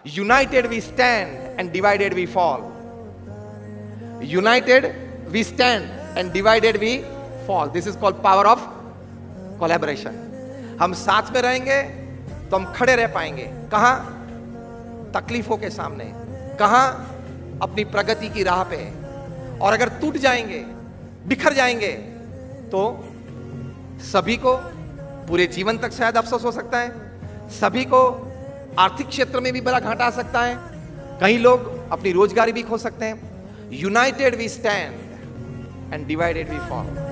United we stand and divided we fall. United we stand and divided we fall. This is called power of collaboration. हम साथ में रहेंगे तो हम खड़े रह पाएंगे। कहां? तकलीफों के सामने। कहां? अपनी प्रगति की राह पे। और अगर टूट जाएंगे, बिखर जाएंगे, तो सभी को पूरे जीवन तक शायद अफसोस हो सकता है। सभी को आर्थिक क्षेत्र में भी बड़ा घाटा आ सकता है। कई लोग अपनी रोजगारी भी खो सकते हैं। United we stand and divided we fall.